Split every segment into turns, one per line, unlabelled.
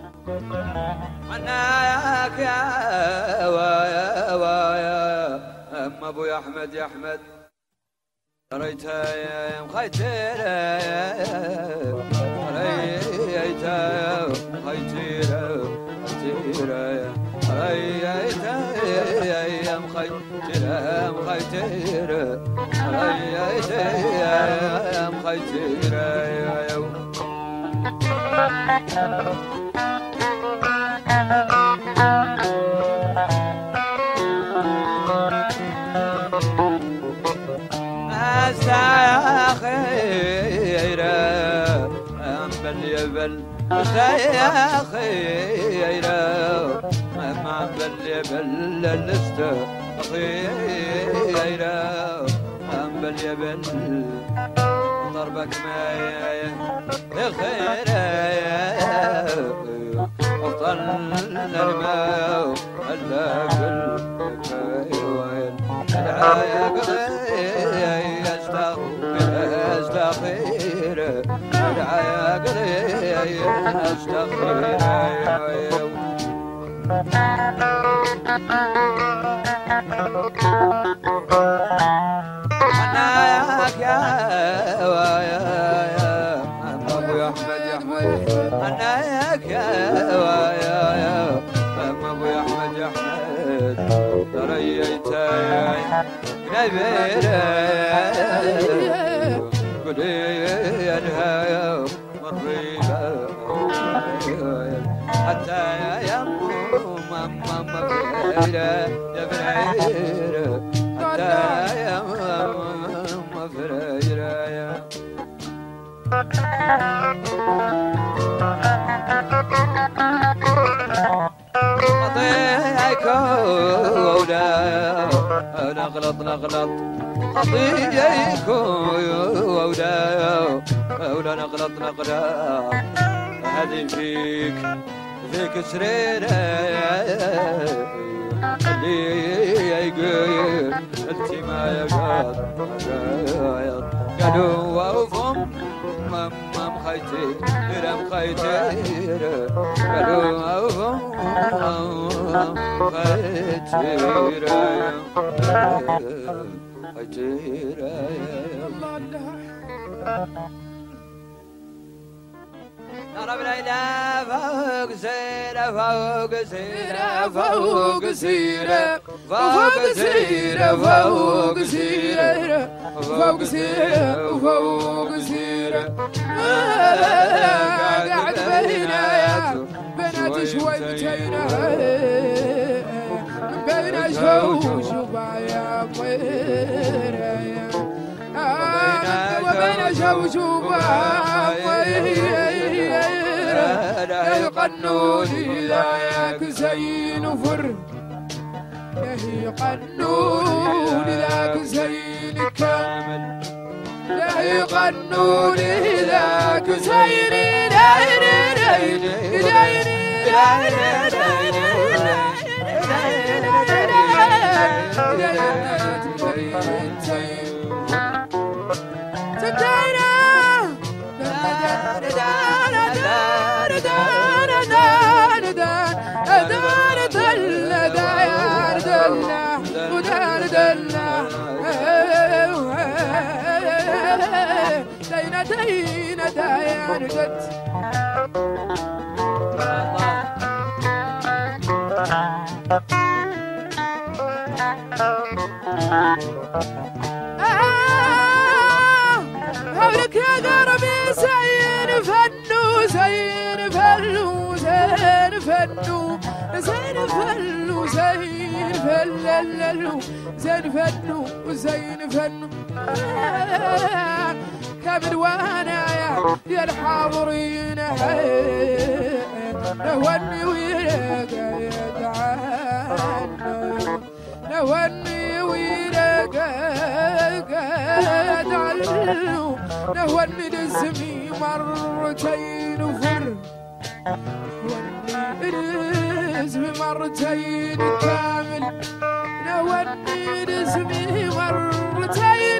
عناك يا وايا أم أبوي أحمد يا أحمد ريتها يا مخيتيرة ريتها يا مخيتيرة ريتها يا مخيتيرة مخيتيرة ريتها يا مخيتيرة يا خيرة أم بل يبل يا خيرة أم بل يبل لست خيرة أم بل يبل ضربك ما يا خيرة أفضل الماء ألا بالخيوان العايق أستغفر العاقل أستغفر عناك يا وايا أبو أحمد يا أحمد عناك يا وايا أبو أحمد يا أحمد تريت نبيرة قولي الهايا مريبة حتى يا ماما مفيرة يا فريرة حتى يا ماما فريرة يا قضيك وولايا نغلط قضيك وولايا ولا نغلط هذه فيك سريرة اللي يقول انت ما يقال قالوا وفهم ماما مخيتي مخيتي قالوا وفهم مخيتي رب العلا فوق سيرة فوق سيرة فوق سيرة فوق سيرة فوق سيرة فوق سيرة فوق سيرة قاعد بينا بنات شويتين بين شوشوبا يا طيرة وبين شوشوبا لا يقنون إذا ياك زين وفر لا يقنون إذاك زين كامل لا يقنون إذاك زين دينا دايان قد هولك يا قربي زين فنو زين فلو زين فنو زين فلو زين فللو زين فنو وزين فنو كامل وانا يا الحاضرين نهوني وياك يا تعال نهوني وياك يا تعال نهوني دزمي مرتين وفر نهوني دزمي مرتين كامل نهوني دزمي مرتين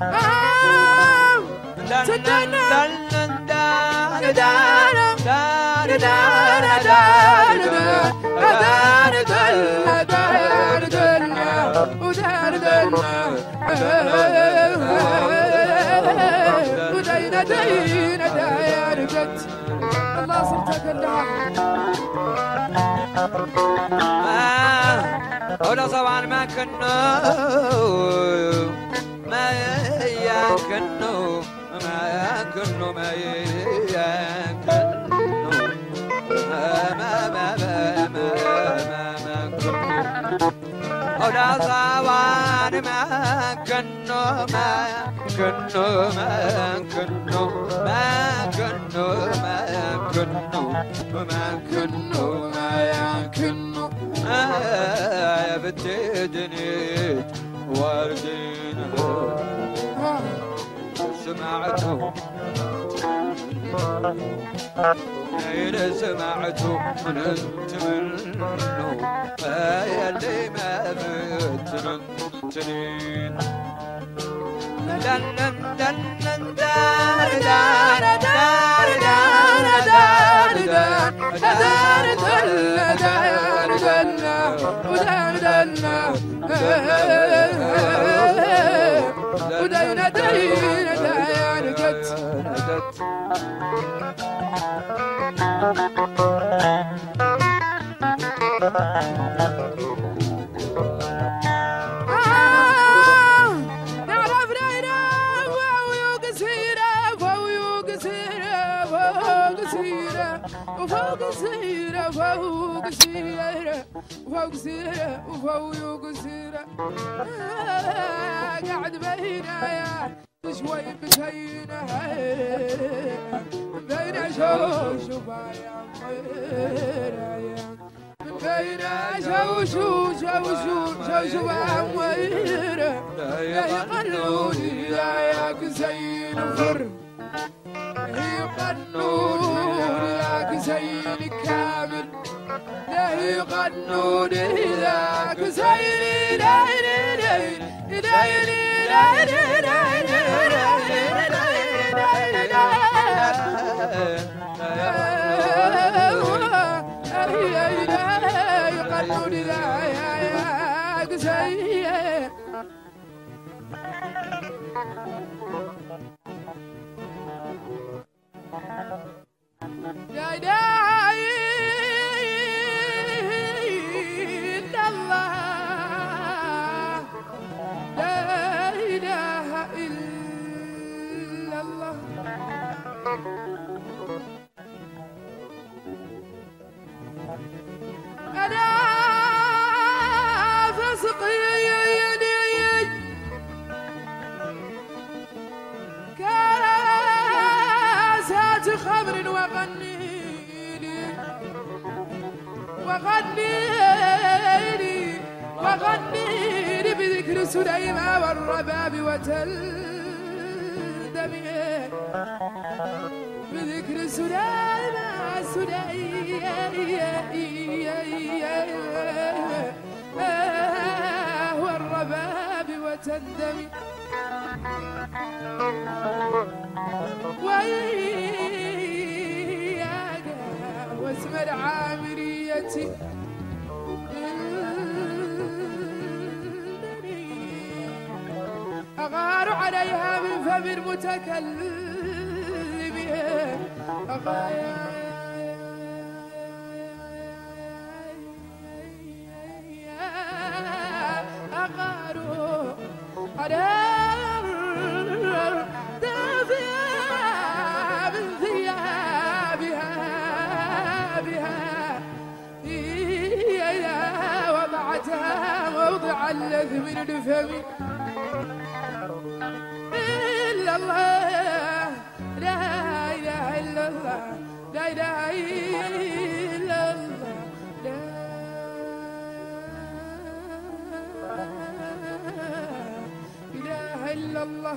الله صرتك
ولا طبعا ما كنا ما يكنو ما يكنو ما يكنو ما كنو ولا طبعا ما كنو ما كنو ما كنو ما كنو ما كنو ما كنو ما كنو يا بنتي دنيت واردين سمعته أين سمعته من أنت منه يا اللي ما بت من تنين دن دن دن دار دار دار دار دار دار دار دار
ودينا دينا دينا قد نعرف رينا فوق سيرة فوق سيرة فوق سيرة وفوق سيرة فوق سيرة وفوق سيرة وفوق سيرة قاعد بينا يا شوي بشينا بينا شوف يا من بينا شوف عميرة لا يقلوني لا ياك زين فر يقنون ذاك زين كامل لا يقنون ذاك زين لا يقنون ذاك زين لا إله إلا الله لا إله إلا الله أنا فاسق كاسات خمر وغني بذكر سليمان والرباب وتلدمي بذكر سليمان والرباب وتلدمي وإياك واسم العامرية أغار عليها من فم المتكلم أغار على دافئة من ثيابها إذا وضعتها موضع اللذ من الفم إلا الله لا إله إلا الله لا إله إلا الله لا إله إلا الله